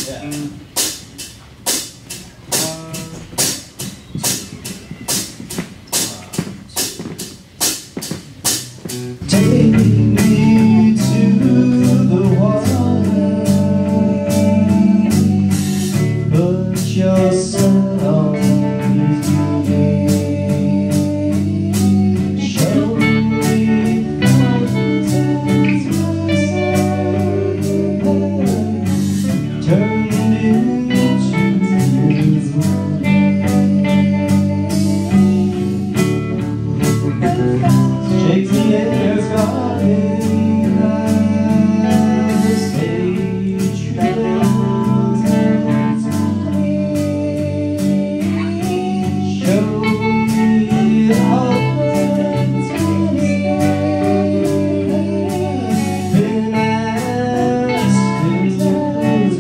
Take me to the water, put yourself with me, show me fountains turned into shake the air, guarding as the stage travels. Show me heart's been asked to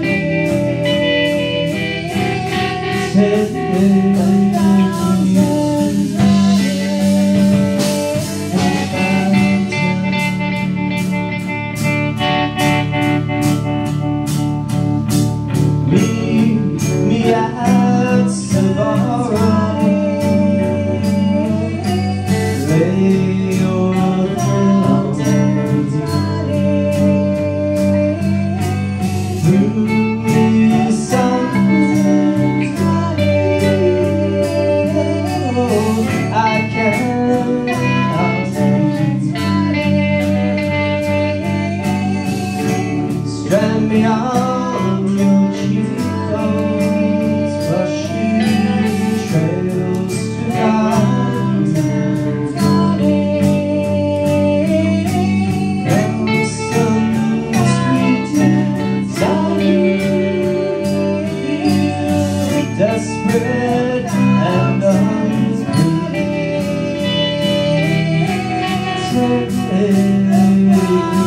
strand me on your cheekbones, rushing trails to guide me. And some sweet desire, desperate and hungry.